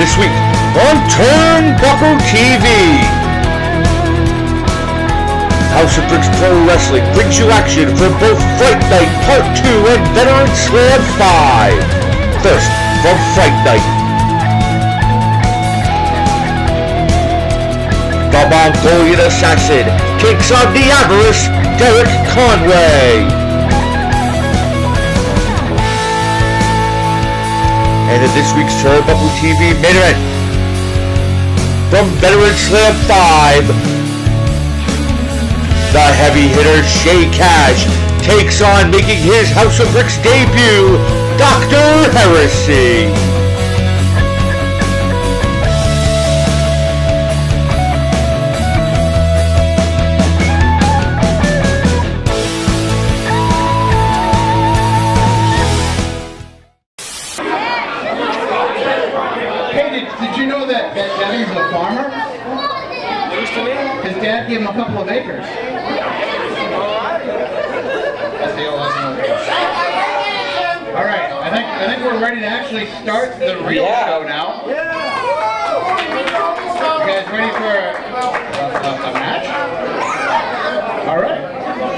this week on Turnbuckle TV. House of Bricks Pro Wrestling brings you action for both Fight Night Part 2 and Veteran Slam 5. First, from Fight Night. The Mongolian Assassin takes on the Avarice, Derek Conway. And in this week's Turnbuckle TV main event, from Veteran Slam 5, the heavy hitter Shay Cash takes on, making his House of Bricks debut, Dr. Heresy. Did you know that Debbie's a farmer? News to me? His dad gave him a couple of acres. That's the old lesson. Alright, I think we're ready to actually start the real show now. You guys ready for a match? Alright.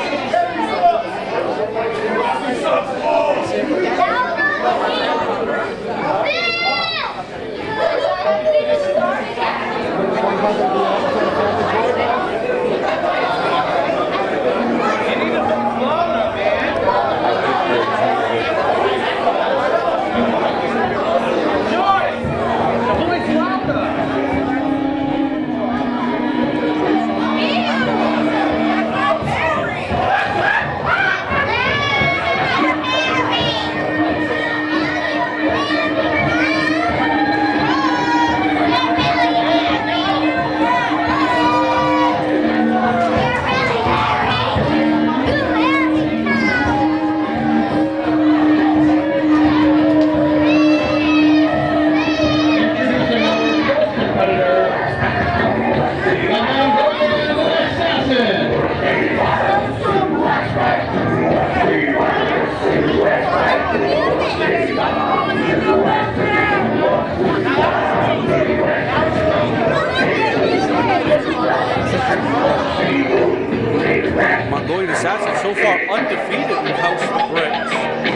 Mongolian Assassin so far undefeated in House of Bricks.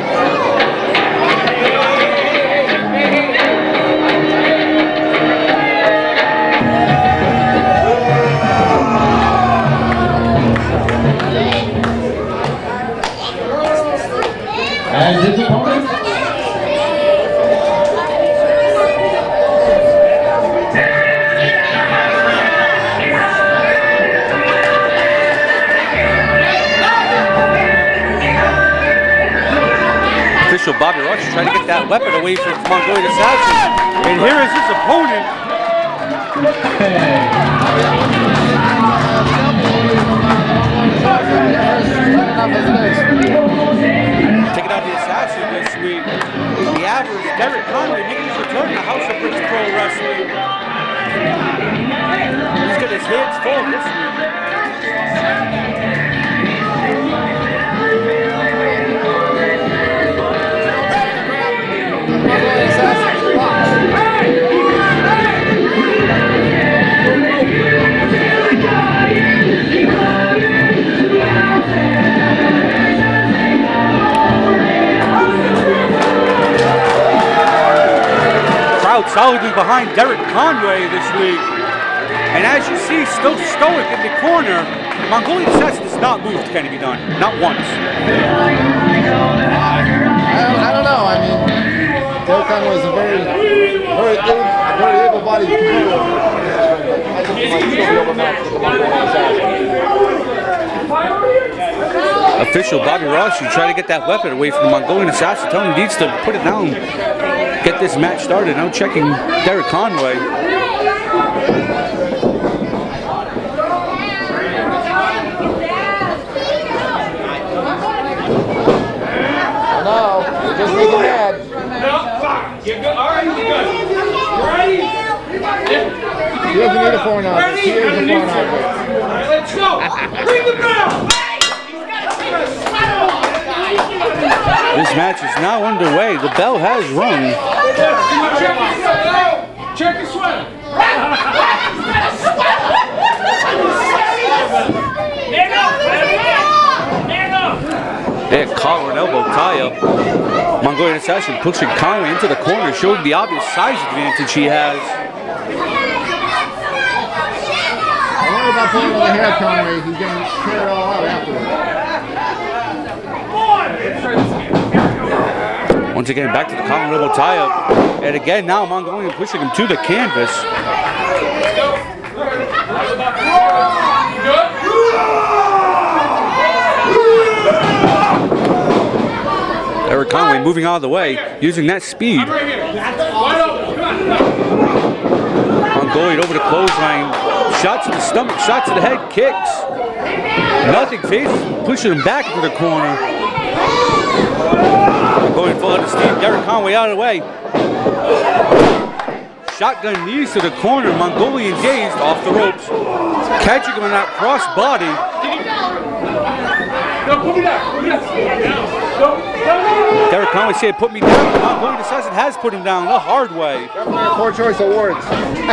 And his opponent? Official Bobby Ross trying to get that weapon away from Mongolian Assassin. And here is his opponent. Taking out the Assassin this week. The average Derek Conway making his return to House of Bricks Pro Wrestling. He's got his hands full this week. Crowd solidly behind Derek Conway this week. And as you see, still stoic in the corner, Mongolian Assassin does not move to Kennedy Dunn. Not once. I don't know. I mean, Derek Conway is a very able-bodied competitor. I think he might still be overmatched with the Mongolian Assassin. Official Bobby Ross, you try to get that weapon away from the Mongolian Assassin. Tell him he needs to put it down, get this match started. Now checking Derek Conway. No, just make him mad. You're good. All right, you're good. Ready? He doesn't need a foreign object. He is a foreign object. All right, let's go. Ring the bell. This match is now underway. The bell has rung. Check your sweater. Stand up, stand up. And collar and elbow tie-up. Mongolian Assassin pushing Conway into the corner, showing the obvious size advantage he has. Don't worry about pulling on the hair, Conway. He's getting carried all out afterwards. Once again, back to the collar and elbow tie-up. And again, now Mongolian pushing him to the canvas. Eric Conway moving out of the way, using that speed. Mongolian over the clothesline. Shots to the stomach, shots to the head, kicks. Nothing phases, pushing him back into the corner. Mongolian full out of steam. Derek Conway out of the way. Shotgun knees to the corner. Mongolian dazed off the ropes. Catching him in that cross body. Derek Conway said, "Put me down." Mongolian Assassin has put him down the hard way. Definitely a poor choice of words.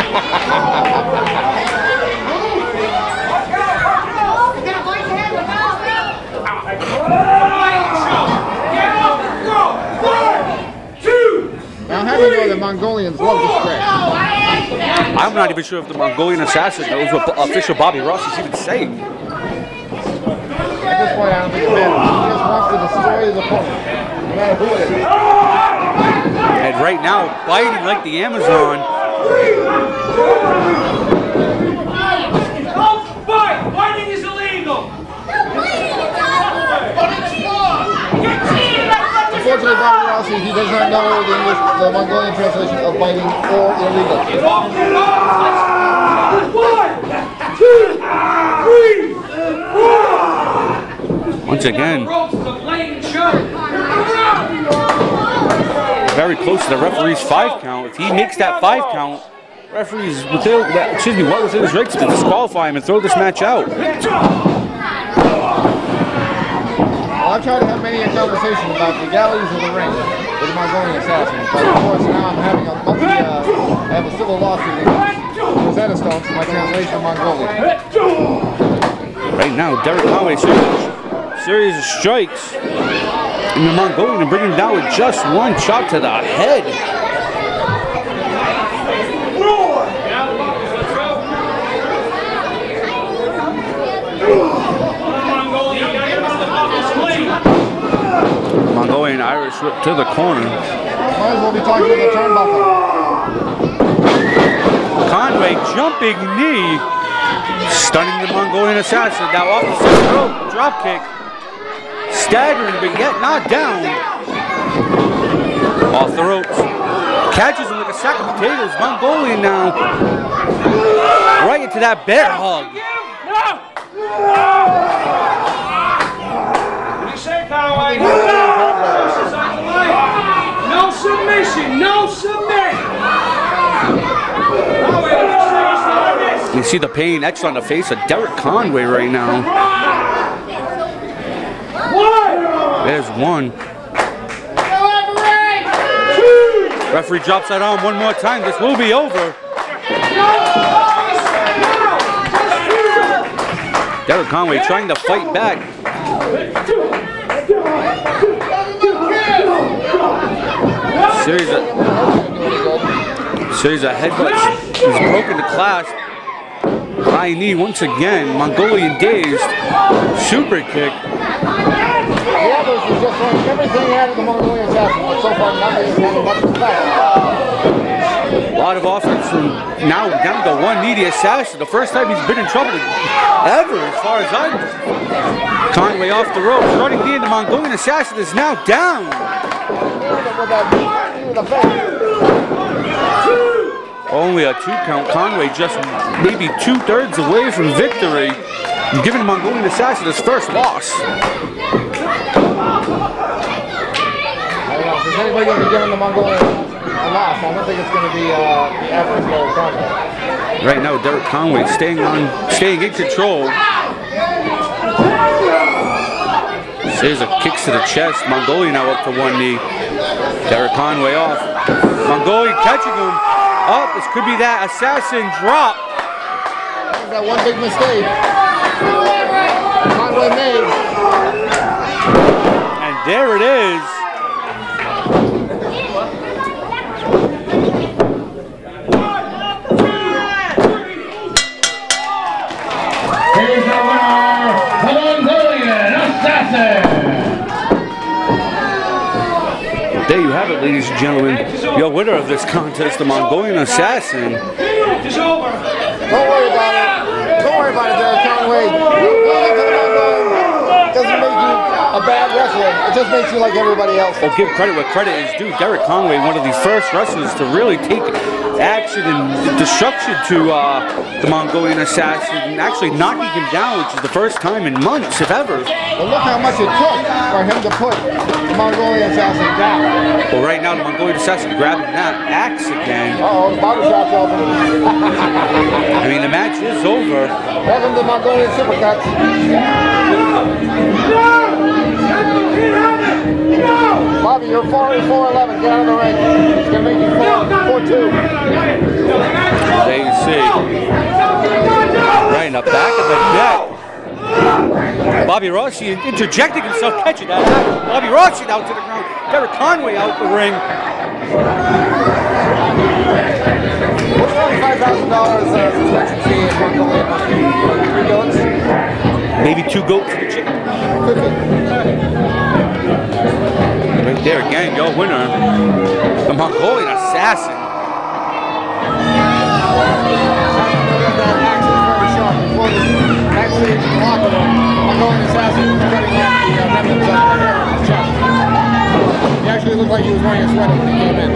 Now, how do you know that Mongolians love to stretch? I'm not even sure if the Mongolian Assassin knows what official Bobby Ross is even saying. At this point, I don't think it matters. He just wants to destroy his opponent, no matter who it is. And right now, biting like the Amazon. Don't fight! Fighting is illegal! Unfortunately, Bobby Rossi, he does not know the English, the Mongolian translation of biting or illegal. 1, 2, 3, 4. Once again, very close to the referee's 5 count. If he makes that 5 count, referees within, well within his rights to disqualify him and throw this match out. Well, I've tried to have many a conversation about the galleys of the ring with the Mongolian Assassin, but of course now I'm having a I have a civil lawsuit against Rosetta Stone for my translation of Mongolian. Right now, Derek Conway series of strikes in the Mongolian and bringing him down with just one chop to the head. Mongolian Irish whip to the corner. Might as well be talking to the turnbuckle. Conway jumping knee, stunning the Mongolian Assassin. Now off the center rope, drop kick. Staggering, but yet not down. Off the ropes. Catches him like a sack of potatoes. Mongolian now. Right into that bear hug. What do you say, Conway? No submission, no submission. You see the pain etched on the face of Derek Conway right now. There's one. Referee drops that arm one more time. This will be over. Derek Conway trying to fight back. Series of headbutts. He's broken the clasp. High knee once again. Mongolian dazed. Super kick. The others was just throwing everything out of the Mongolian Assassin, but so far nothing is having much effect. A lot of offense from now down to one knee. The Assassin, the first time he's been in trouble ever, as far as I know. Conway off the ropes, running knee, and the Mongolian Assassin is now down. Only a 2 count. Conway just maybe 2/3 away from victory, giving the Mongolian Assassin his first loss. If there's anybody going to be giving the Mongolian a loss, I don't think it's going to be after Derek Conway. Right now, Derek Conway staying in control. Series of kicks to the chest. Mongolian now up to one knee. Derek Conway off. Mongolian catching him. Oh, this could be that assassin drop. That one big mistake Conway made. And there it is. Here's the winner, the Mongolian Assassin. There you have it, ladies and gentlemen. Your winner of this contest, the Mongolian Assassin. It's over. Don't worry about it. Don't worry about it, Derek Conway. Losing to the Mongolian doesn't make you a bad wrestler. It just makes you like everybody else. Well, give credit where credit is due. Derek Conway, one of the first wrestlers to really take action and destruction to the Mongolian Assassin, actually knocking him down, which is the first time in months, if ever. But look how much it took for him to put the Mongolian Assassin down. Well, right now, the Mongolian Assassin grabbing that axe again. Uh-oh, the body shot's open. I mean, the match is over. Welcome to Mongolian Supercuts. Bobby, you're 4-11. Get out of the ring. It's going to make you 4-2. There you see. Right in the back of the neck. Bobby Rossi interjecting himself, catching that. Bobby Rossi out to the ground. Derek Conway out the ring. What's $5,000 suspension fee in Mongolian? 3 goats? Maybe 2 goats and a chicken. Right there again, your winner, the Mongolian Assassin. That axe is very sharp. Before the backstage in the locker room, Mongolian Assassin was cutting off the remnants of the hair on his chest. He actually looked like he was wearing a sweater when he came in.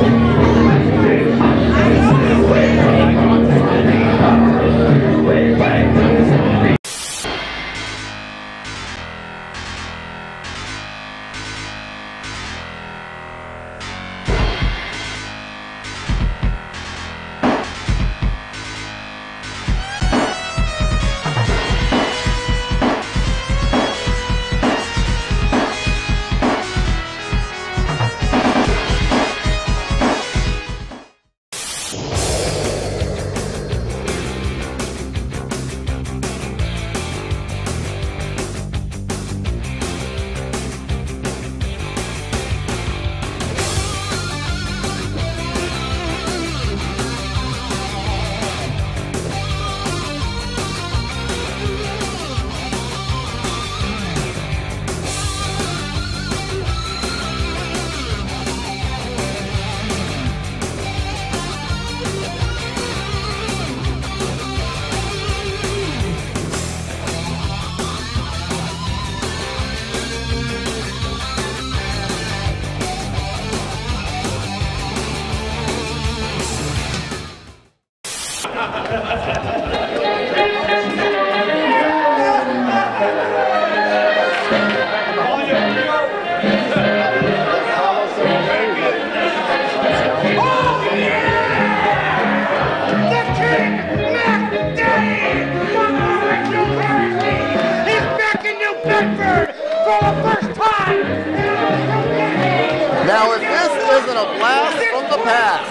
Now, if this isn't a blast from the past.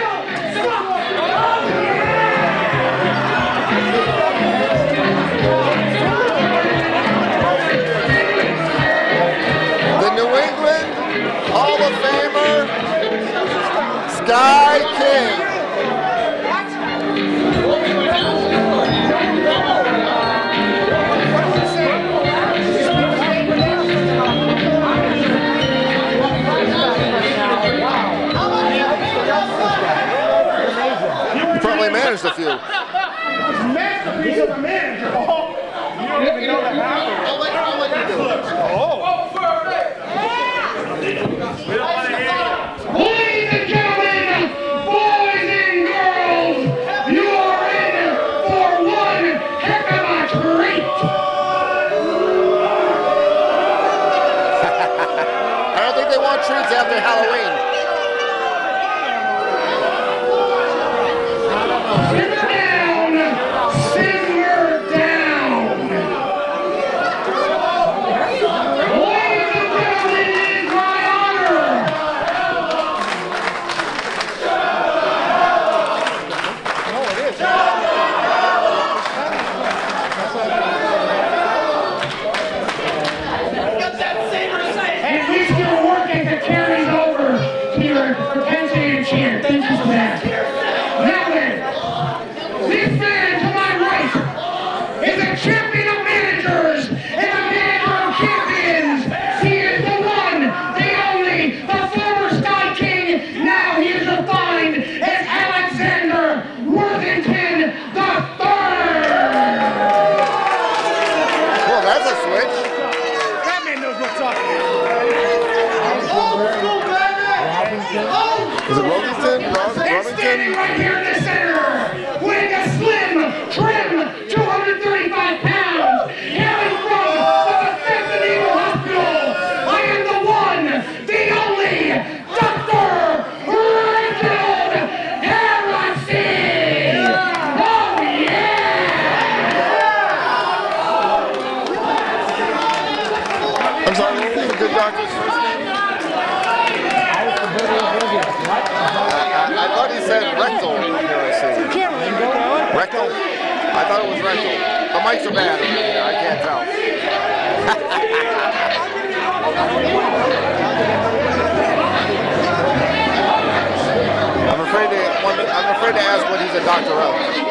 The New England Hall of Famer, Sky King. Managed a few. Masterpiece of a manager. You don't even know that happened. I'll let you do it. Ladies and gentlemen, boys and girls, you are in for one heck of a treat. I don't think they want treats after Halloween. I'm sorry, what was the good doctor's first name? I thought he said rectal heresy. Rectal? I thought it was rectal. The mics are bad over here, I can't tell. I'm afraid to ask what he's a doctor of.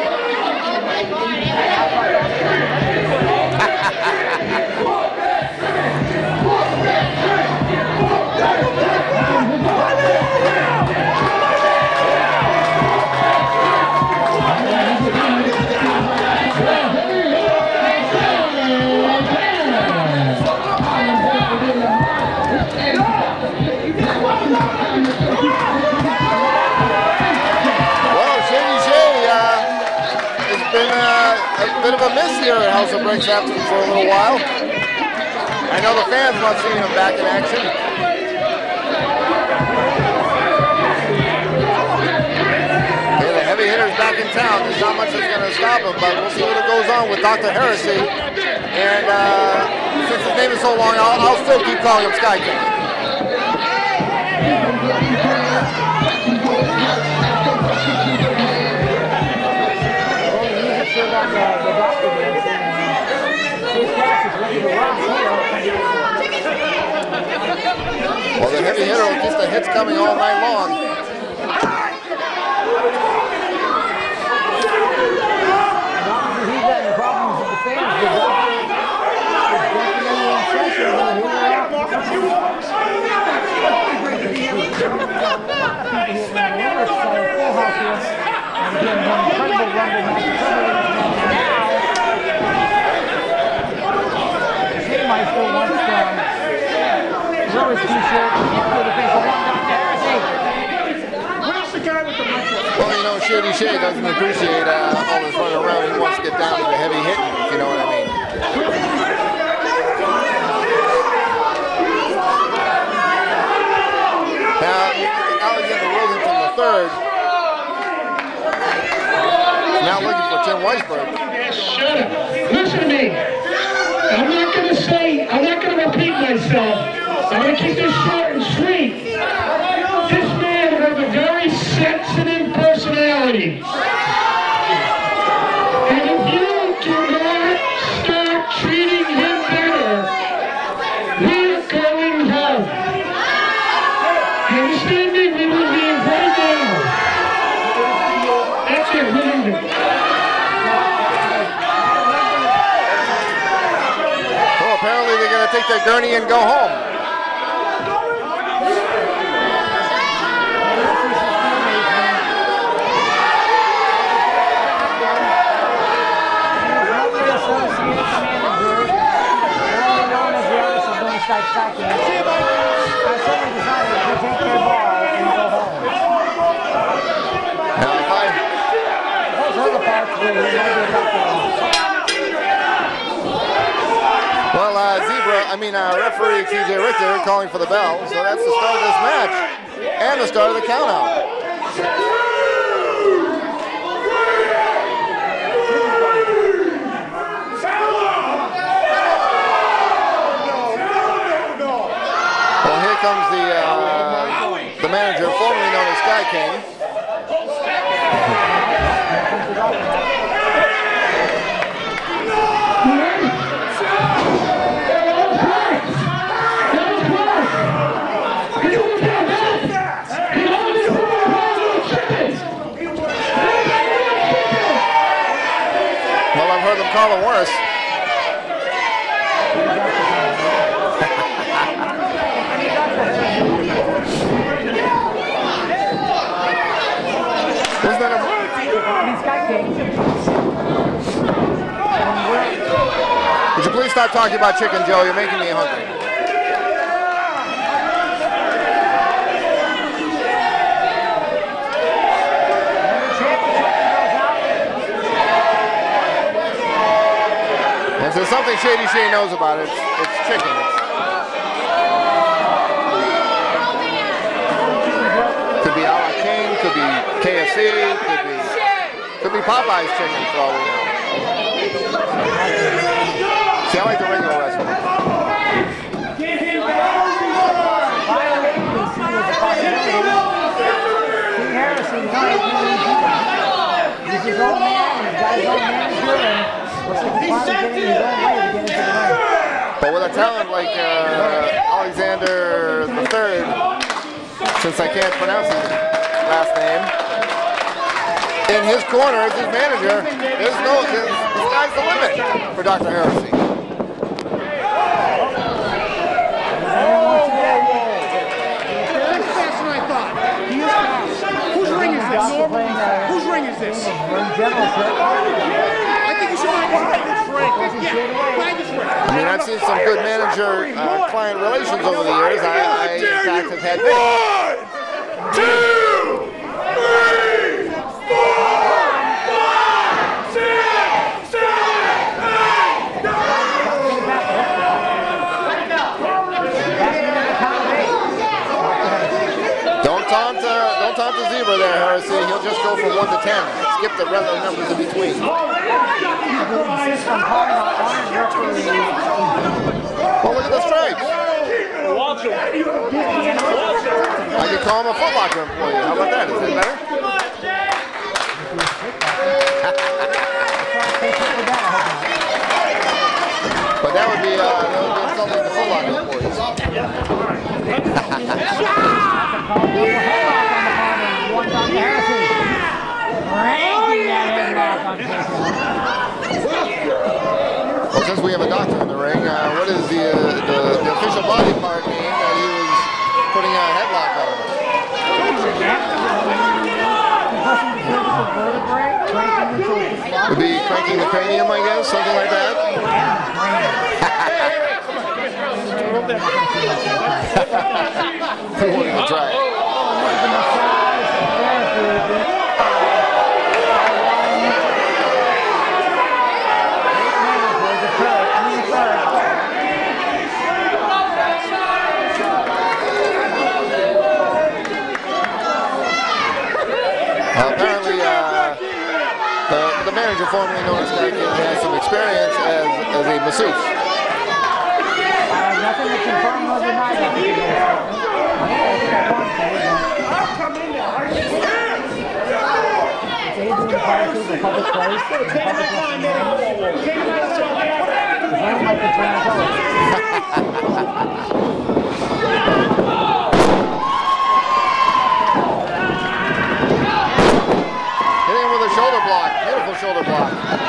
A bit of a miss here at House of Bricks after for a little while. I know the fans love seeing him back in action. Okay, the heavy hitter's back in town. There's not much that's going to stop him, but we'll see what it goes on with Dr. Heresy. And since his name is so long, I'll still keep calling him Sky King. Well, the heavy hitter will keep the hits coming all night long. Well, you know, Shady Shay doesn't appreciate all this running around. He wants to get down to the heavy hitting, if you know what I mean. Now, Alexander Rosenthal III now looking for Tim Weisberg. Shut up. Listen to me. I'm not going to repeat myself. I'm going to keep this short and sweet. This man has a very sensitive personality. And if you do not start treating him better, we're going home. Understand me? We will be right now. That's it. We're leaving. Well, apparently they're going to take their gurney and go home. Referee TJ Richter calling for the bell, so that's the start of this match and the start of the countout. Well, here comes the manager, formerly known as Sky King. Well, I've heard them call it worse. Isn't that a... Would you please stop talking about chicken, Joe? You're making me hungry. And if there's something Shady Shay knows about it, it's chicken. Could be a la King, could be KFC, could be Popeye's chicken for all we know. See, I like the regular recipe. But with a talent like Alexander III, since I can't pronounce his last name, in his corner as his manager, the sky's the limit for Dr. Heresy. Whose ring is this? Whose ring is this? I think you should find this ring. Yeah, find this ring. I mean, I've seen some good manager-client relations over the years. I in fact, have had many. 1, 2, 3, 4, 5, 6, 7, 8, 9. Don't taunt the zebra there, Heresy. He'll just go from 1 to 10. Skip the other numbers in between. Oh, look at the stripes. Watch him. I could call him a Foot Locker employee. How about that? Is it better? But that would be insulting to Foot Locker employees. Well, since we have a doctor in the ring, what is the official body part name that he was putting a headlock on? Would be cranking the cranium, I guess, something like that. We're gonna try it. Apparently, the manager formerly known as Sky King has some experience as a masseuse. Nothing to confirm or deny that. Hitting him with a shoulder block. Beautiful shoulder block.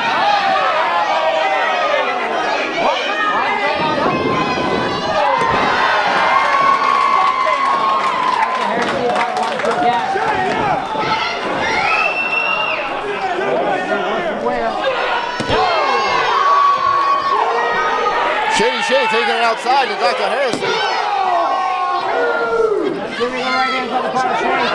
Shady taking it outside to Dr. Heresy. Giving the right hand on the part of Shady.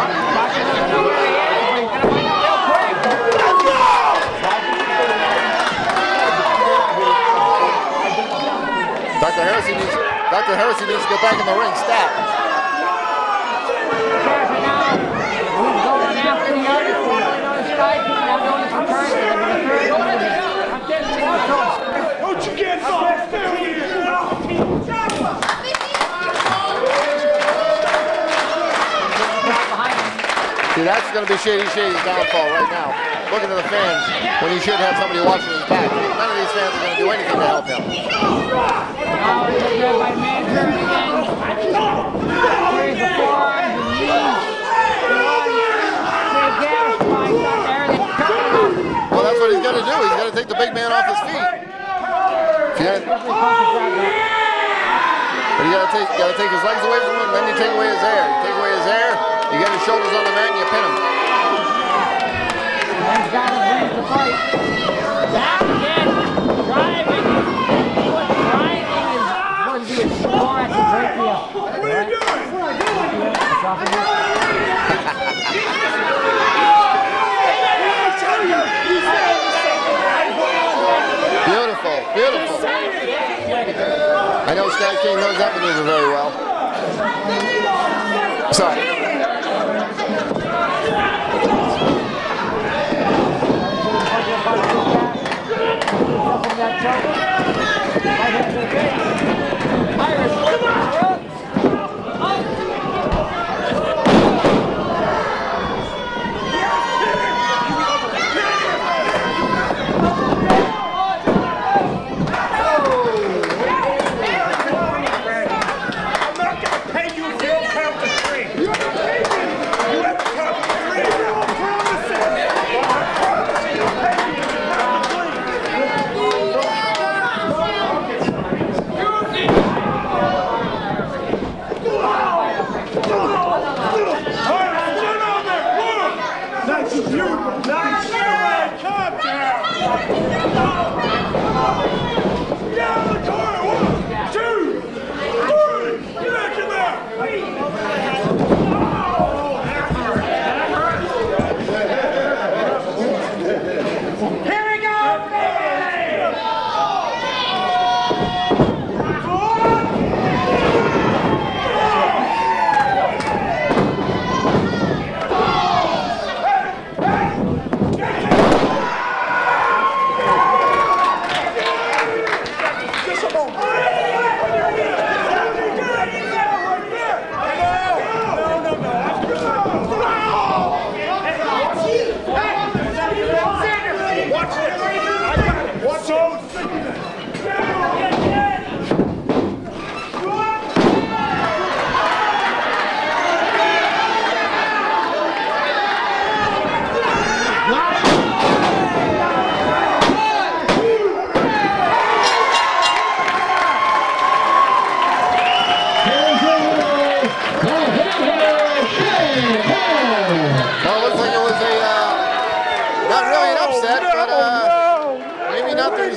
Dr. Heresy needs to get back in the ring. Stat. He's going after the other one. Now doing his return. Don't you get off there? See, that's going to be Shady's downfall right now. Looking at the fans when he should have somebody watching his back. None of these fans are going to do anything to help him. Now he's good by manager again. Here's the forearms and knees. Well, that's what he's got to do. He's got to take the big man off his feet. But you got to take his legs away from him, then you take away his air. You take away his air, you get his shoulders on the mat, and you pin him. He's got to win the fight. Down again, driving. What's driving is going to be a score at the trachea. What are you doing? Beautiful, beautiful. I know Sky King knows that maneuver very well. Sorry.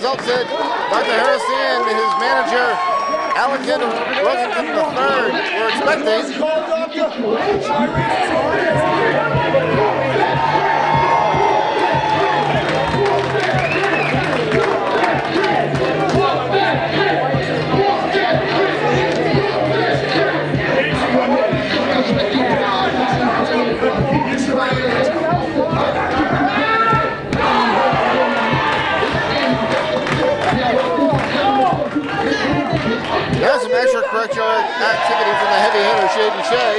results that Dr. Harrison and his manager, Alexander Rosenthal III, were expecting. There's some extracurricular activity from the heavy hitter, Shady Shay.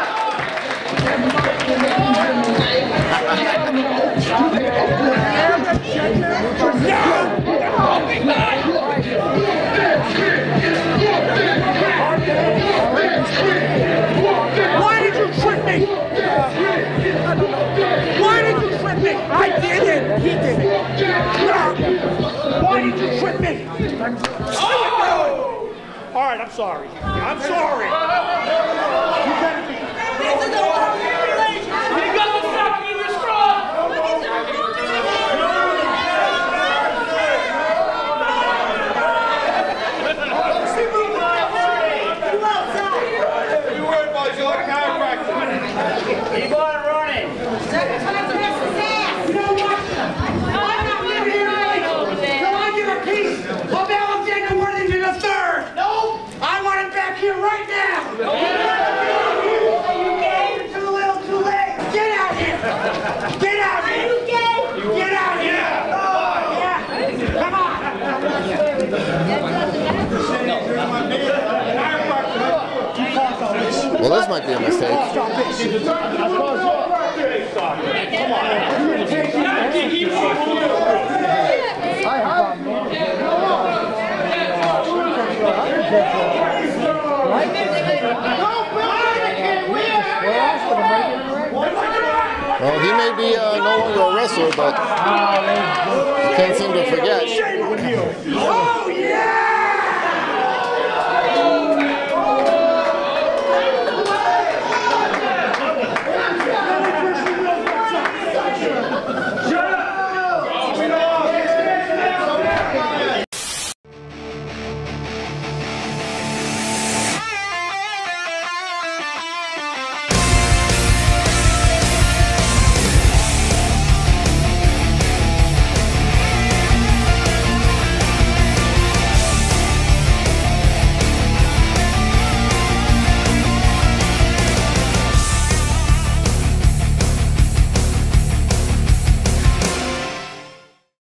Why did you trip me? Why did you trip me? I didn't. He did it. Why did you trip me? All right, I'm sorry. I'm sorry. You got the fucking in your straw. You worried about your chiropractor? Keep on running. You know what? I'm not living here early. So I give a piece of Alexander Worthington III. No. I want it back here right now. No. You gay? Too little, too late. Get out here. Get out here. Are you gay? Get out here. Yeah. Come on. Well, this might be a mistake. Well, he may be no longer a wrestler, but can't seem to forget. Oh, yeah!